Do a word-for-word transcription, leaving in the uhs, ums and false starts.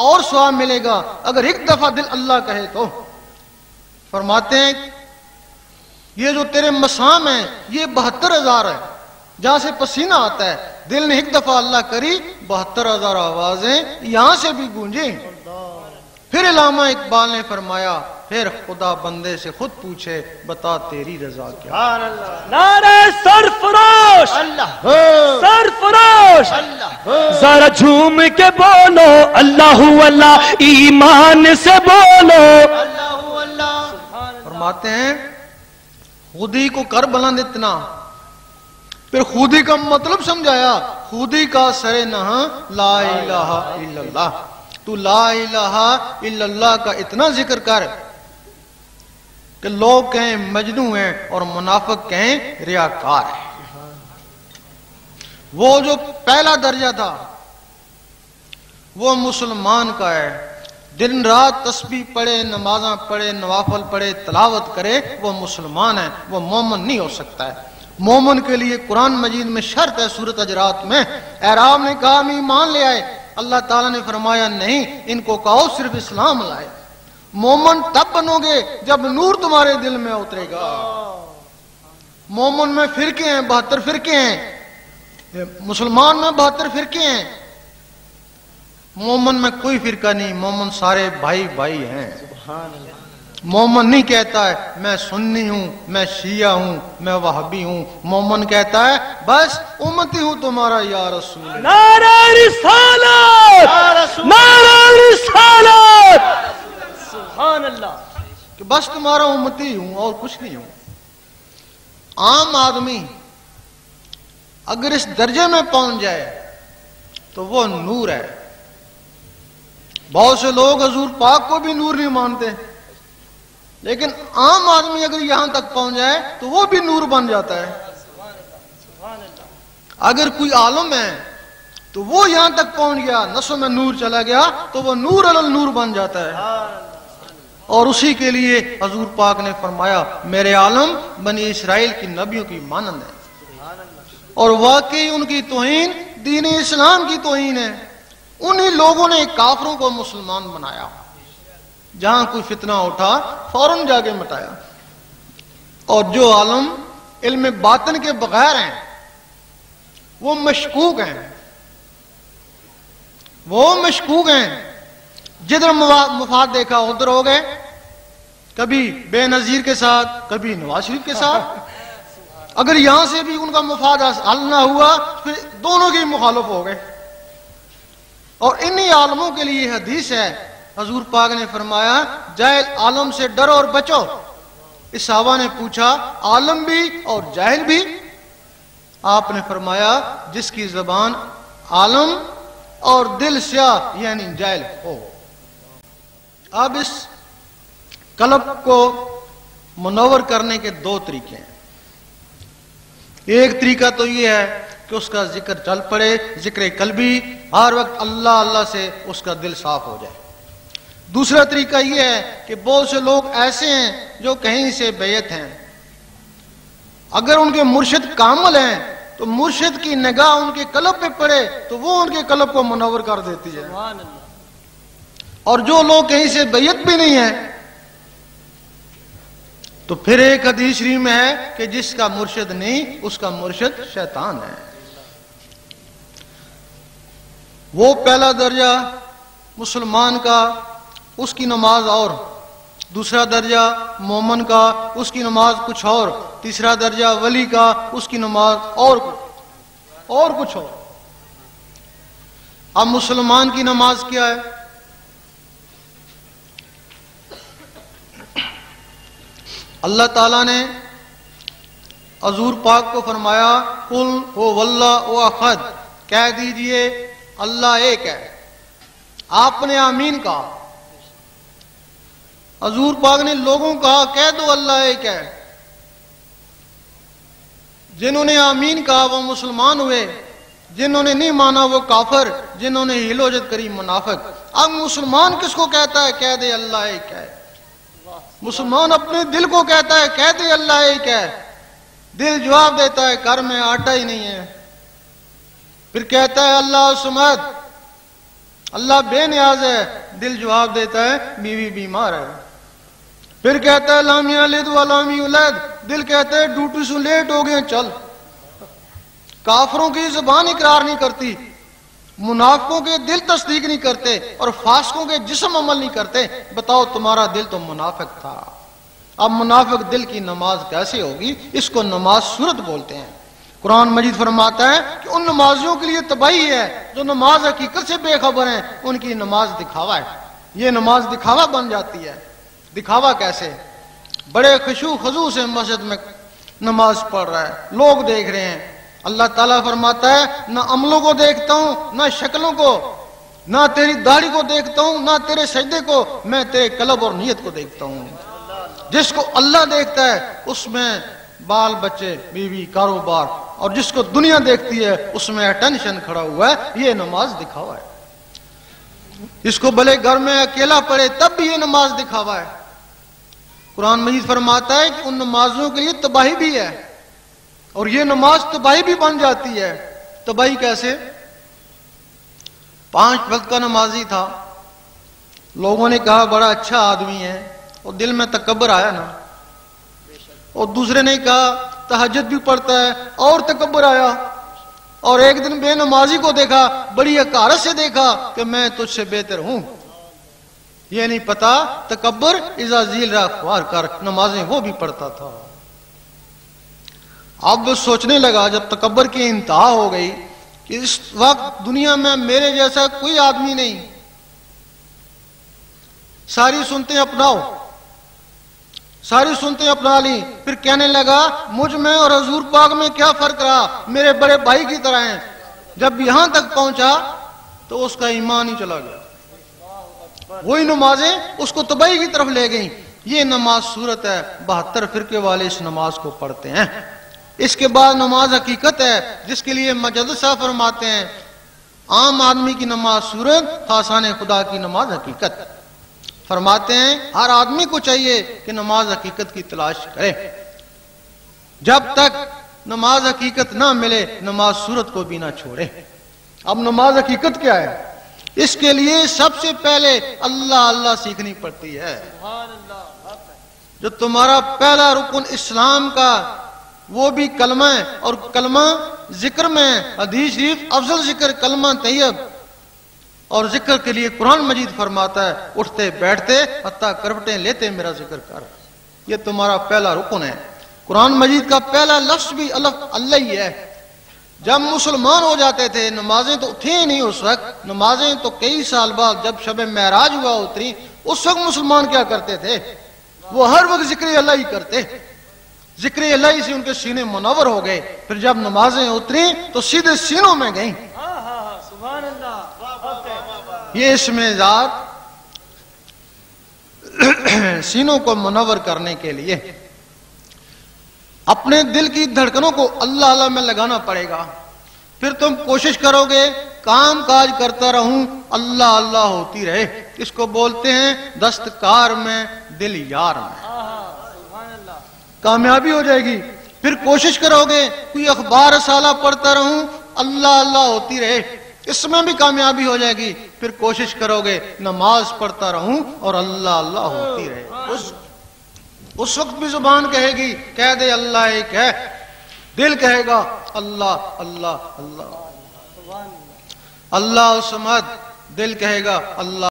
اور ثواب ملے گا اگر ایک دفعہ دل اللہ کہے تو. فرماتے ہیں یہ جو تیرے مسام ہیں یہ بہتر ہزار ہے، جہاں سے پسینہ آتا ہے، دل نے ایک دفعہ اللہ کری بہتر ہزار آوازیں یہاں سے بھی گونجیں. پھر علامہ اقبال نے فرمایا پھر خدا بندے سے خود پوچھے بتا تیری رضا کیا. نعرہ سرفروش، سرفروش، ذرا جھوم کے بولو اللہ اللہ ایمان سے بولو. فرماتے ہیں خودی کو کر بلند اتنا، پھر خودی کا مطلب سمجھایا، خودی کا سر نہاں لا الہ الا اللہ. تو لا الہ الا اللہ کا اتنا ذکر کر کہ لوگ کہیں مجنو ہیں اور منافق کہیں ریاکار ہیں. وہ جو پہلا درجہ تھا وہ مسلمان کا ہے، دن رات تسبیح پڑھے، نمازاں پڑھے، نوافل پڑھے، تلاوت کرے، وہ مسلمان ہے، وہ مومن نہیں ہو سکتا ہے. مومن کے لیے قرآن مجید میں شرط ہے. سورۃ حجرات میں اعراب نے کہا ہم ایمان لے آئے، اللہ تعالیٰ نے فرمایا نہیں، ان کو کہو صرف اسلام لائے. مومن تب بنو گے جب نور تمہارے دل میں اترے گا. مومن میں فرقے ہیں، بہتر فرقے ہیں، مسلمان میں بہتر فرقے ہیں. مومن میں کوئی فرقہ نہیں، مومن سارے بھائی بھائی ہیں. مومن نہیں کہتا ہے میں سنی ہوں، میں شیعہ ہوں، میں وہابی ہوں. مومن کہتا ہے بس امتی ہوں تمہارا یا رسول. نعرہ رسالت، نعرہ رسالت، سبحان اللہ، کہ بس تمہارا امتی ہوں اور کچھ نہیں ہوں. عام آدمی اگر اس درجے میں پہنچ جائے تو وہ نور ہے. بہت سے لوگ حضور پاک کو بھی نور نہیں مانتے، لیکن عام آدمی اگر یہاں تک پہنچ جائے تو وہ بھی نور بن جاتا ہے. اگر کوئی عالم ہے تو وہ یہاں تک پہنچ گیا، نسوں میں نور چلا گیا تو وہ نور علی نور بن جاتا ہے. اور اسی کے لیے حضور پاک نے فرمایا میرے عالم بنی اسرائیل کی نبیوں کی مانند ہے. اور واقعی ان کی توہین دین اسلام کی توہین ہے. انہی لوگوں نے کافروں کو مسلمان بنایا، جہاں کوئی فتنہ اٹھا فوراً جا کے مٹایا. اور جو عالم علم باطن کے بغیر ہیں وہ مشکوک ہیں، وہ مشکوک ہیں. جدھر مفاد دیکھا ادھر ہو گئے، کبھی بے نظیر کے ساتھ، کبھی نواز شریف کے ساتھ. اگر یہاں سے بھی ان کا مفاد حل نہ ہوا پھر دونوں کی مخالف ہو گئے. اور انہی عالموں کے لیے حدیث ہے، حضور پاک نے فرمایا جاہل عالم سے ڈرو اور بچو. اس صحابہ نے پوچھا عالم بھی اور جاہل بھی؟ آپ نے فرمایا جس کی زبان عالم اور دل سیاہ یعنی جاہل ہو. اب اس قلب کو منور کرنے کے دو طریقے ہیں. ایک طریقہ تو یہ ہے کہ اس کا ذکر چل پڑے، ذکر قلبی، ہر وقت اللہ اللہ سے اس کا دل صاف ہو جائے. دوسرا طریقہ یہ ہے کہ بہت سے لوگ ایسے ہیں جو کہیں سے بیعت ہیں، اگر ان کے مرشد کامل ہیں تو مرشد کی نگاہ ان کے قلب پہ پڑے تو وہ ان کے قلب کو منور کر دیتی ہے. اور جو لوگ کہیں سے بیعت بھی نہیں ہیں تو پھر ایک حدیث شریف میں ہے کہ جس کا مرشد نہیں اس کا مرشد شیطان ہے. وہ پہلا درجہ مسلمان کا، اس کی نماز اور، دوسرا درجہ مومن کا، اس کی نماز کچھ اور، تیسرا درجہ ولی کا، اس کی نماز اور اور کچھ اور. اب مسلمان کی نماز کیا ہے؟ اللہ تعالیٰ نے حضور پاک کو فرمایا قل هو اللہ احد، کہہ دیجئے اللہ ایک ہے. آپ نے آمین کہا. حضور پاک نے لوگوں کہا کہہ دو اللہ ایک ہے. جنہوں نے آمین کہا وہ مسلمان ہوئے، جنہوں نے نہیں مانا وہ کافر، جنہوں نے ہیل و جد کری منافق. اب مسلمان کس کو کہتا ہے کہہ دے اللہ ایک ہے؟ مسلمان اپنے دل کو کہتا ہے کہہ دے اللہ ایک ہے. دل جواب دیتا ہے گھر میں آٹا ہی نہیں ہے. پھر کہتا ہے اللہ صمد، اللہ بے نیاز ہے، دل جواب دیتا ہے بیوی بیمار ہے۔ پھر کہتا ہے لامی یلد ولامی یولد، دل کہتا ہے ڈیوٹی سے لیٹ ہو گئے چل۔ کافروں کی زبان اقرار نہیں کرتی، منافقوں کے دل تصدیق نہیں کرتے، اور فاسقوں کے جسم عمل نہیں کرتے۔ بتاؤ تمہارا دل تو منافق تھا، اب منافق دل کی نماز کیسے ہوگی؟ اس کو نماز صورت بولتے ہیں۔ قرآن مجید فرماتا ہے کہ ان نمازیوں کے لیے تباہی ہے جو نماز حقیقت سے بے خبر ہیں، ان کی نماز دکھاوا ہے۔ یہ نماز دکھاوا بن جاتی ہے۔ دکھاوا کیسے؟ بڑے خشوع خضوع سے مسجد میں نماز پڑھ رہا ہے، لوگ دیکھ رہے ہیں۔ اللہ تعالیٰ فرماتا ہے نہ عملوں کو دیکھتا ہوں، نہ شکلوں کو، نہ تیری داڑھی کو دیکھتا ہوں، نہ تیرے سجدے کو، میں تیرے قلب اور نیت کو دیکھتا ہوں۔ جس کو اللہ دیکھتا ہے اس میں بال بچے، بیوی، کاروبار، اور جس کو دنیا دیکھتی ہے اس میں اٹینشن کھڑا ہوا ہے۔ یہ نماز دکھاوا ہے۔ اس کو بھلے گھر میں اکیلا پڑھے تب بھی یہ نماز دکھاوا ہے۔ قرآن مجید فرماتا ہے کہ ان نمازوں کے لیے تباہی بھی ہے، اور یہ نماز تباہی بھی بن جاتی ہے۔ تباہی کیسے؟ پانچ وقت کا نمازی تھا، لوگوں نے کہا بڑا اچھا آدمی ہے، اور دل میں تکبر آیا نا، اور دوسرے نے کہا تہجد بھی پڑھتا ہے، اور تکبر آیا، اور ایک دن بے نمازی کو دیکھا، بڑی حقارت سے دیکھا کہ میں تجھ سے بہتر ہوں۔ یہ نہیں پتا تکبر اذا ذیل را خوار کر، نمازیں وہ بھی پڑھتا تھا۔ اب سوچنے لگا جب تکبر کی انتہا ہو گئی کہ اس وقت دنیا میں میرے جیسا کوئی آدمی نہیں، ساری سنتیں اپناؤ، ساری سنتیں اپنا لی۔ پھر کہنے لگا مجھ میں اور حضور پاک میں کیا فرق رہا، میرے بڑے بھائی کی طرح ہیں۔ جب یہاں تک پہنچا تو اس کا ایمان ہی چلا گیا۔ وہی نمازیں اس کو تباہی کی طرف لے گئیں۔ یہ نماز صورت ہے، بہتر فرقے والے اس نماز کو پڑھتے ہیں۔ اس کے بعد نماز حقیقت ہے، جس کے لیے مجدد صاحب فرماتے ہیں عام آدمی کی نماز صورت، خاصان خدا کی نماز حقیقت۔ فرماتے ہیں ہر آدمی کو چاہیے کہ نماز حقیقت کی تلاش کرے۔ جب تک نماز حقیقت نہ ملے نماز صورت کو بھی نہ چھوڑے۔ اب نماز حقیقت کیا ہے؟ اس کے لیے سب سے پہلے اللہ اللہ سیکھنی پڑتی ہے۔ جو تمہارا پہلا رکن اسلام کا وہ بھی کلمہ ہے، اور کلمہ ذکر میں حدیث شریف افضل ذکر کلمہ طیب، اور ذکر کے لیے قرآن مجید فرماتا ہے اٹھتے بیٹھتے حتیٰ کروٹیں لیتے میرا ذکر کر۔ یہ تمہارا پہلا رکن ہے۔ قرآن مجید کا پہلا لفظ بھی الف اللہ ہی ہے۔ جب مسلمان ہو جاتے تھے نمازیں تو تھیں نہیں اس وقت، نمازیں تو کئی سال بعد جب شب معراج ہوا اتری، اس وقت مسلمان کیا کرتے تھے؟ وہ ہر وقت ذکر اللہ ہی کرتے، ذکر اللہ سے ان کے سینے منور ہو گئے۔ پھر جب نمازیں اتری تو سیدھے سینوں میں گئیں۔ یہ اس میں ذات سینوں کو منور کرنے کے لیے اپنے دل کی دھڑکنوں کو اللہ اللہ میں لگانا پڑے گا۔ پھر تم کوشش کرو گے کام کاج کرتا رہوں اللہ اللہ ہوتی رہے۔ اس کو بولتے ہیں دستکار میں دل یار میں، کامیابی ہو جائے گی۔ پھر کوشش کرو گے کوئی اخبار رسالہ پڑھتا رہوں اللہ اللہ ہوتی رہے، اس میں بھی کامیابی ہو جائے گی۔ پھر کوشش کرو گے نماز پڑھتا رہوں اور اللہ اللہ ہوتی رہے۔ اس اس وقت بھی زبان کہے گی کہہ دے اللہ ایک ہے، دل کہے گا اللہ اللہ اللہ اللہ الصمد، دل کہے گا اللہ